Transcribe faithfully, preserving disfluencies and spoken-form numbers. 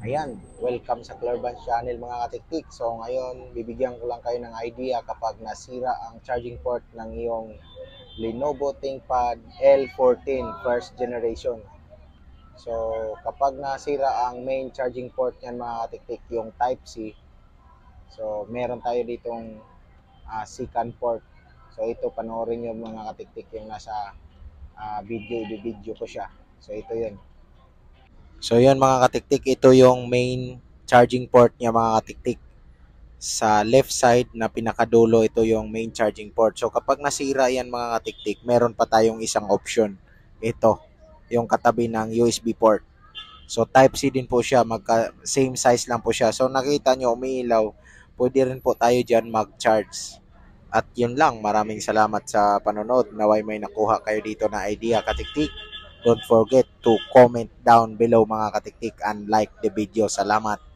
Ayan, welcome sa Clearban Channel mga katiktik. So ngayon, bibigyan ko lang kayo ng idea kapag nasira ang charging port ng iyong Lenovo ThinkPad L fourteen first generation. So kapag nasira ang main charging port niyan mga katiktik, yung Type C, so meron tayo ditong uh, second port. So ito, panoorin nyo mga katiktik yung nasa uh, video, i-video ko siya. So ito yun. So yun mga katiktik, ito yung main charging port niya mga katiktik. Sa left side na pinakadulo, ito yung main charging port. So kapag nasira yan mga katiktik, meron pa tayong isang option. Ito, yung katabi ng U S B port. So Type C din po siya, magka, same size lang po siya. So nakita nyo umiilaw, pwede rin po tayo dyan mag-charge. At yun lang, maraming salamat sa panonood. Naway may nakuha kayo dito na idea katiktik. Don't forget to comment down below mga katiktik and like the video. Salamat.